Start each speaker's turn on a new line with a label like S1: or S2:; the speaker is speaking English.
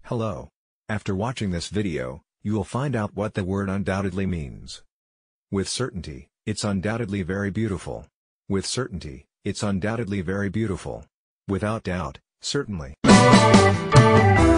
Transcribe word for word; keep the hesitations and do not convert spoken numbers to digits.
S1: Hello. After watching this video, you will find out what the word undoubtedly means. With certainty, it's undoubtedly very beautiful. With certainty, it's undoubtedly very beautiful. Without doubt, certainly.